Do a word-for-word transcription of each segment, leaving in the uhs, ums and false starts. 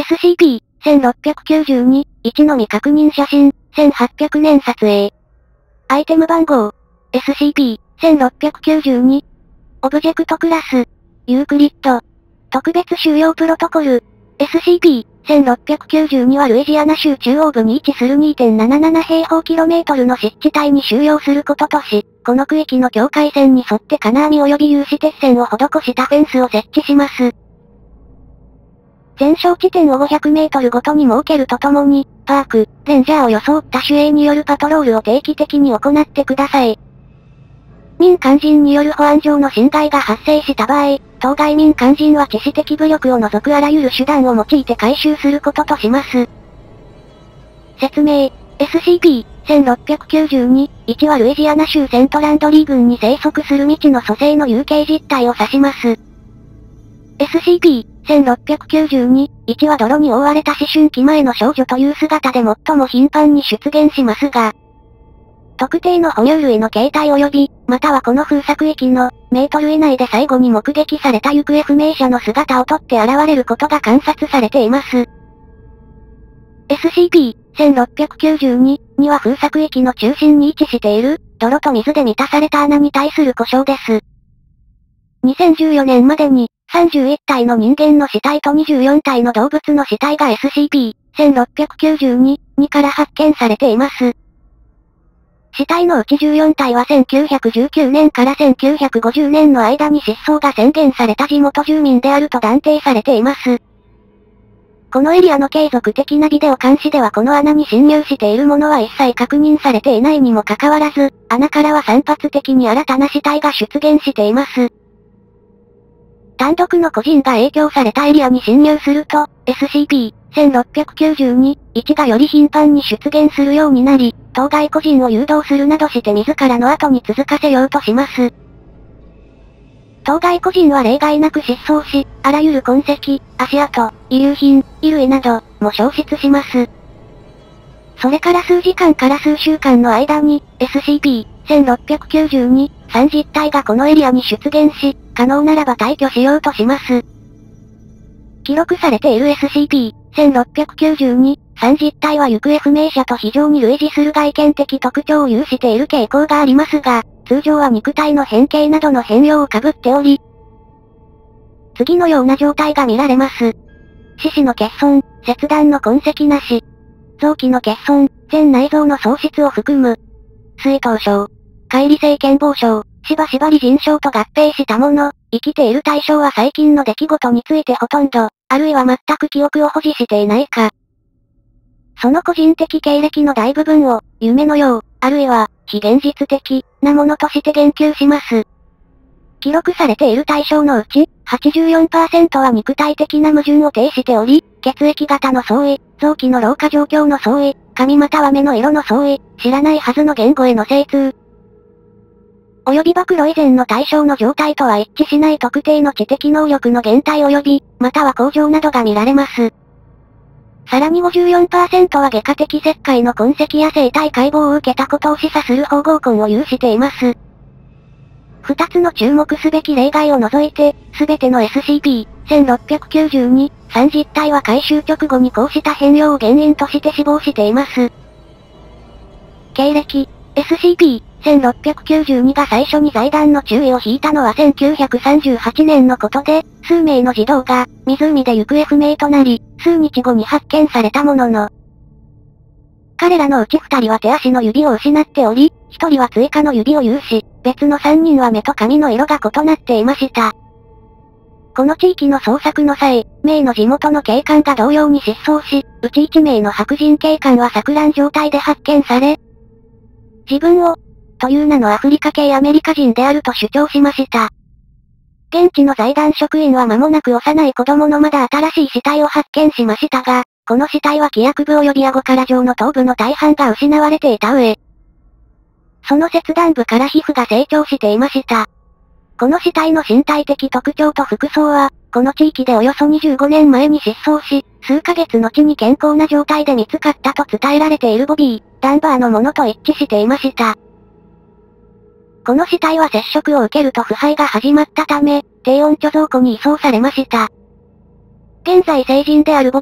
スシーピーせんろっぴゃくきゅうじゅうにいちの未確認写真、せんはっぴゃくねん撮影。アイテム番号、エスシーピーせんろっぴゃくきゅうじゅうに。オブジェクトクラス、ユークリッド。特別収容プロトコル、エスシーピーせんろっぴゃくきゅうじゅうにはルイジアナ州中央部に位置する にてんなななな 平方キロメートルの湿地帯に収容することとし、この区域の境界線に沿って金網及び有刺鉄線を施したフェンスを設置します。全焼地点をごひゃくメートルごとに設けるとともに、パーク、レンジャーを装った守衛によるパトロールを定期的に行ってください。民間人による保安上の侵害が発生した場合、当該民間人は致死的武力を除くあらゆる手段を用いて回収することとします。説明、エスシーピーせんろっぴゃくきゅうじゅうに、いちはルイジアナ州セントランドリー郡に生息する未知の組成の有形実体を指します。エスシーピーせんろっぴゃくきゅうじゅうに、いちは泥に覆われた思春期前の少女という姿で最も頻繁に出現しますが、特定の哺乳類の形態及び、またはこの封鎖区域の、メートル以内で最後に目撃された行方不明者の姿をとって現れることが観察されています。エスシーピーせんろっぴゃくきゅうじゅうに には封鎖区域の中心に位置している、泥と水で満たされた穴に対する呼称です。にせんじゅうよねんまでに、さんじゅういち体の人間の死体とにじゅうよん体の動物の死体が エスシーピーせんろっぴゃくきゅうじゅうに にから発見されています。死体のうちじゅうよん体はせんきゅうひゃくじゅうきゅうねんからせんきゅうひゃくごじゅうねんの間に失踪が宣言された地元住民であると断定されています。このエリアの継続的なビデオ監視ではこの穴に侵入しているものは一切確認されていないにもかかわらず、穴からは散発的に新たな死体が出現しています。単独の個人が影響されたエリアに侵入すると、エスシーピーせんろっぴゃくきゅうじゅうに いちがより頻繁に出現するようになり、当該個人を誘導するなどして自らの後に続かせようとします。当該個人は例外なく失踪し、あらゆる痕跡、足跡、遺留品、衣類など、も消失します。それから数時間から数週間の間に、エスシーピーせんろっぴゃくきゅうじゅうに、さん実体がこのエリアに出現し、可能ならば退去しようとします。記録されている エスシーピーせんろっぴゃくきゅうじゅうに、さん実体は行方不明者と非常に類似する外見的特徴を有している傾向がありますが、通常は肉体の変形などの変容を被っており、次のような状態が見られます。四肢の欠損、切断の痕跡なし。臓器の欠損、全内臓の喪失を含む。水頭症。解離性健忘症、しばしばり腎症と合併したもの。生きている対象は最近の出来事についてほとんど、あるいは全く記憶を保持していないか。その個人的経歴の大部分を、夢のよう、あるいは、非現実的、なものとして言及します。記録されている対象のうち、はちじゅうよんパーセント は肉体的な矛盾を呈しており、血液型の相違、臓器の老化状況の相違、髪または目の色の相違、知らないはずの言語への精通、及び暴露以前の対象の状態とは一致しない特定の知的能力の減退及び、または向上などが見られます。さらに ごじゅうよんパーセント は外科的切開の痕跡や生体解剖を受けたことを示唆する縫合痕を有しています。二つの注目すべき例外を除いて、すべての エスシーピーせんろっぴゃくきゅうじゅうに、さん実体は回収直後にこうした変容を原因として死亡しています。経歴、エスシーピーせんろっぴゃくきゅうじゅうに が最初に財団の注意を引いたのはせんきゅうひゃくさんじゅうはちねんのことで、数名の児童が、湖で行方不明となり、数日後に発見されたものの、彼らのうち二人は手足の指を失っており、一人は追加の指を有し、別の三人は目と髪の色が異なっていました。この地域の捜索の際、名の地元の警官が同様に失踪し、うち一名の白人警官は錯乱状態で発見され、自分を、という名のアフリカ系アメリカ人であると主張しました。現地の財団職員は間もなく幼い子供のまだ新しい死体を発見しましたが、この死体は気薬部及び顎から上の頭部の大半が失われていた上、その切断部から皮膚が成長していました。この死体の身体的特徴と服装は、この地域でおよそにじゅうごねんまえに失踪し、数ヶ月後に健康な状態で見つかったと伝えられているボビー・ダンバーのものと一致していました。この死体は接触を受けると腐敗が始まったため、低温貯蔵庫に移送されました。現在成人であるボビー・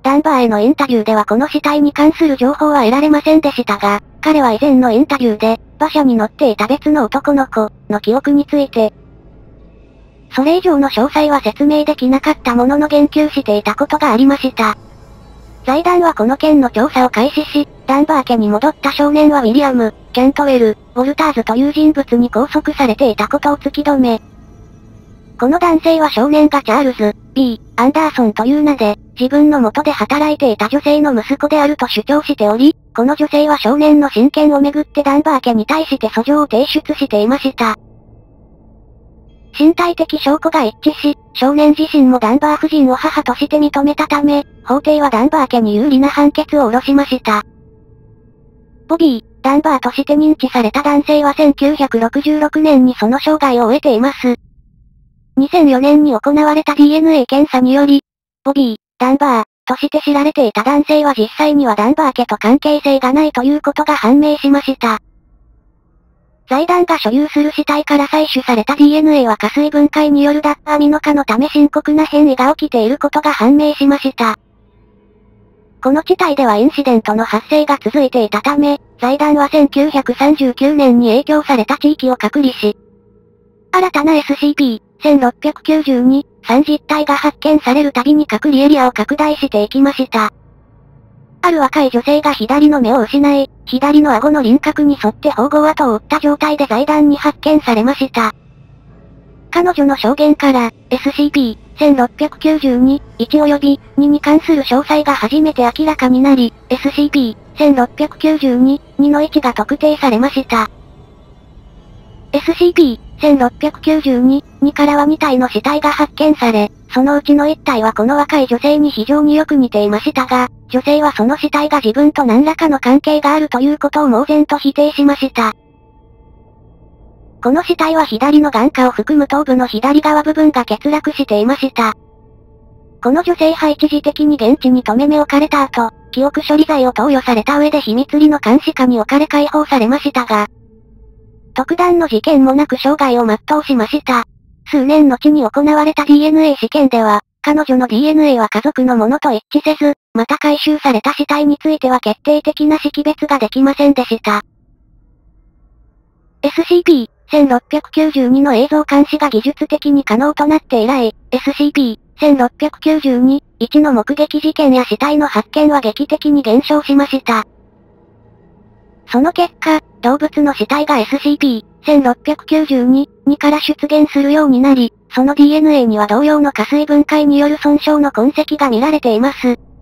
ダンバーへのインタビューではこの死体に関する情報は得られませんでしたが、彼は以前のインタビューで、馬車に乗っていた別の男の子の記憶について、それ以上の詳細は説明できなかったものの言及していたことがありました。財団はこの件の調査を開始し、ダンバー家に戻った少年はウィリアム、ケントウェル、ウォルターズという人物に拘束されていたことを突き止め、この男性は少年がチャールズ、B、アンダーソンという名で、自分の元で働いていた女性の息子であると主張しており、この女性は少年の親権をめぐってダンバー家に対して訴状を提出していました。身体的証拠が一致し、少年自身もダンバー夫人を母として認めたため、法廷はダンバー家に有利な判決を下ろしました。ボビー、ダンバーとして認知された男性はせんきゅうひゃくろくじゅうろくねんにその生涯を終えています。にせんよねんに行われた ディーエヌエー 検査により、ボビー、ダンバー、として知られていた男性は実際にはダンバー家と関係性がないということが判明しました。財団が所有する死体から採取された ディーエヌエー は下水分解による脱アミノ化のため深刻な変異が起きていることが判明しました。この地帯ではインシデントの発生が続いていたため、財団はせんきゅうひゃくさんじゅうきゅうねんに影響された地域を隔離し、新たな エスシーピーせんろっぴゃくきゅうじゅうに さん実体が発見されるたびに隔離エリアを拡大していきました。ある若い女性が左の目を失い、左の顎の輪郭に沿って縫合跡を打った状態で財団に発見されました。彼女の証言から、エスシーピーせんろっぴゃくきゅうじゅうに、いち及びにに関する詳細が初めて明らかになり、エスシーピーせんろっぴゃくきゅうじゅうに、にの位置が特定されました。エスシーピーせんろっぴゃくきゅうじゅうに、にからはに体の死体が発見され、そのうちのいち体はこの若い女性に非常によく似ていましたが、女性はその死体が自分と何らかの関係があるということを猛然と否定しました。この死体は左の眼下を含む頭部の左側部分が欠落していました。この女性は一時的に現地に留め目を置かれた後、記憶処理剤を投与された上で秘密裏の監視下に置かれ解放されましたが、特段の事件もなく生涯を全うしました。数年後に行われた ディーエヌエー 試験では、彼女の ディーエヌエー は家族のものと一致せず、また回収された死体については決定的な識別ができませんでした。エスシーピーせんろっぴゃくきゅうじゅうに の映像監視が技術的に可能となって以来、エスシーピーせんろっぴゃくきゅうじゅうに、いちの目撃事件や死体の発見は劇的に減少しました。その結果、動物の死体が エスシーピーせんろっぴゃくきゅうじゅうに、にから出現するようになり、その ディーエヌエー には同様の下水分解による損傷の痕跡が見られています。